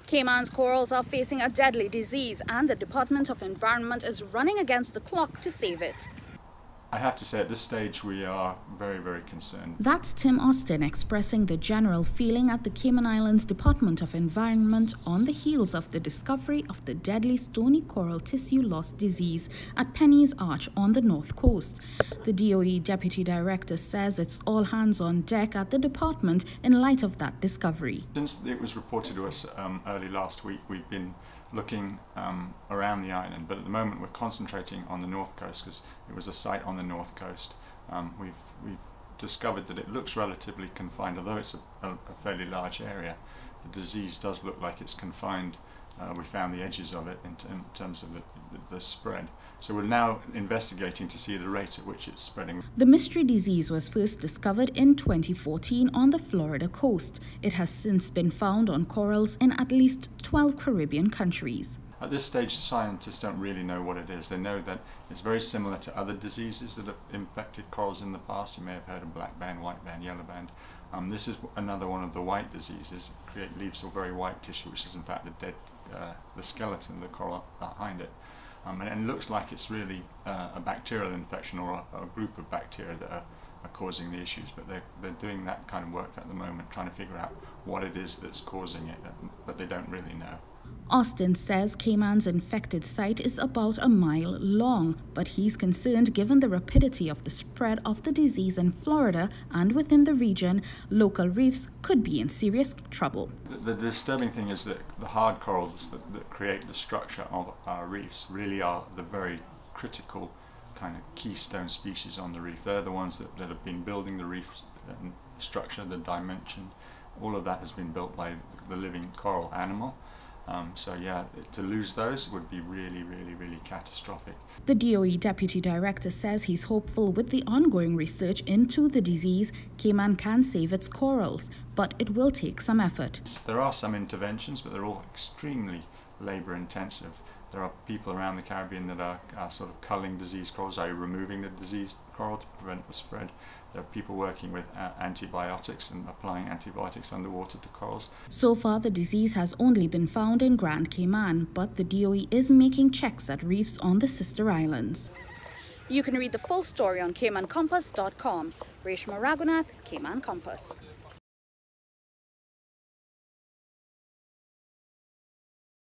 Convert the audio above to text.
Cayman's corals are facing a deadly disease and the Department of Environment is running against the clock to save it. I have to say at this stage we are very, very concerned. That's Tim Austin expressing the general feeling at the Cayman Islands Department of Environment on the heels of the discovery of the deadly stony coral tissue loss disease at Penny's Arch on the north coast. The DOE Deputy Director says it's all hands on deck at the department in light of that discovery. Since it was reported to us early last week, we've been looking around the island, but at the moment we're concentrating on the north coast because it was a site on the north coast. We've discovered that it looks relatively confined, although it's a fairly large area. The disease does look like it's confined. We found the edges of it in terms of the spread. So we're now investigating to see the rate at which it's spreading. The mystery disease was first discovered in 2014 on the Florida coast. It has since been found on corals in at least 12 Caribbean countries. At this stage, scientists don't really know what it is. They know that it's very similar to other diseases that have infected corals in the past. You may have heard of black band, white band, yellow band. This is another one of the white diseases. Leaves a very white tissue, which is in fact the skeleton of the coral behind it. And it looks like it's really a bacterial infection or a group of bacteria that are causing the issues, but they're doing that kind of work at the moment, trying to figure out what it is that's causing it, but they don't really know. Austin says Cayman's infected site is about a mile long, but he's concerned given the rapidity of the spread of the disease in Florida and within the region, local reefs could be in serious trouble. The disturbing thing is that the hard corals that create the structure of our reefs really are the very critical kind of keystone species on the reef. They're the ones that have been building the reef structure, the dimension. All of that has been built by the living coral animal. So yeah, to lose those would be really, really, really catastrophic. The DOE Deputy Director says he's hopeful with the ongoing research into the disease, Cayman can save its corals, but it will take some effort. There are some interventions, but they're all extremely labour intensive. There are people around the Caribbean that are sort of culling diseased corals, i.e. removing the diseased coral to prevent the spread. There are people working with antibiotics and applying antibiotics underwater to corals. So far, the disease has only been found in Grand Cayman, but the DOE is making checks at reefs on the sister islands. You can read the full story on CaymanCompass.com. Reshma Raghunath, Cayman Compass.